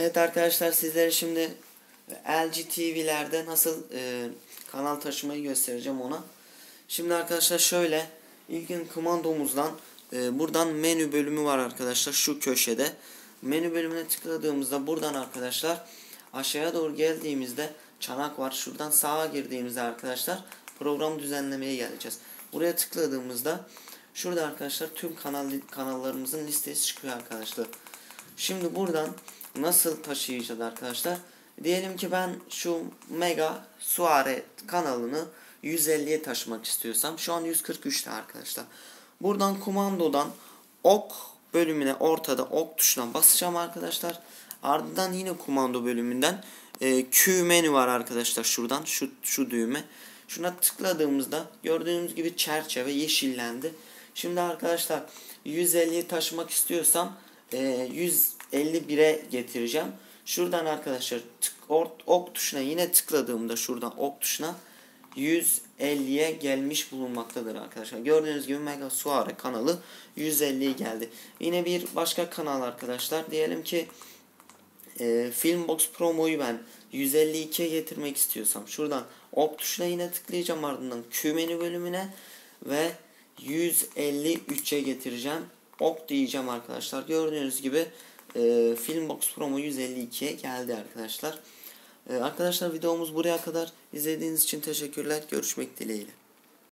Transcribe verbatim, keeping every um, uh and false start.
Evet arkadaşlar, sizlere şimdi L G T V'lerde nasıl e, kanal taşımayı göstereceğim ona. Şimdi arkadaşlar şöyle, ilkin kumandomuzdan e, buradan menü bölümü var arkadaşlar, şu köşede. Menü bölümüne tıkladığımızda buradan arkadaşlar aşağıya doğru geldiğimizde çanak var. Şuradan sağa girdiğimizde arkadaşlar program düzenlemeye geleceğiz. Buraya tıkladığımızda şurada arkadaşlar tüm kanal kanallarımızın listesi çıkıyor arkadaşlar. Şimdi buradan nasıl taşıyacağız arkadaşlar? Diyelim ki ben şu Mega Suare kanalını yüz elliye taşımak istiyorsam, şu an yüz kırk üçte arkadaşlar. Buradan kumandodan ok bölümüne, ortada ok tuşuna basacağım arkadaşlar. Ardından yine kumando bölümünden e, Q menü var arkadaşlar, şuradan şu şu düğme. Şuna tıkladığımızda gördüğünüz gibi çerçeve yeşillendi. Şimdi arkadaşlar yüz elliye taşımak istiyorsam e, yüz elli bire getireceğim. Şuradan arkadaşlar tık, ok tuşuna yine tıkladığımda şuradan ok tuşuna yüz elliye gelmiş bulunmaktadır arkadaşlar. Gördüğünüz gibi Mega Suare kanalı yüz elliye geldi. Yine bir başka kanal arkadaşlar. Diyelim ki e, Filmbox Promo'yu ben yüz elli ikiye getirmek istiyorsam şuradan ok tuşuna yine tıklayacağım, ardından Q menü bölümüne ve yüz elli üçe getireceğim. Ok diyeceğim arkadaşlar. Gördüğünüz gibi e, Filmbox Promo yüz elli ikiye geldi arkadaşlar. E, arkadaşlar videomuz buraya kadar. İzlediğiniz için teşekkürler. Görüşmek dileğiyle.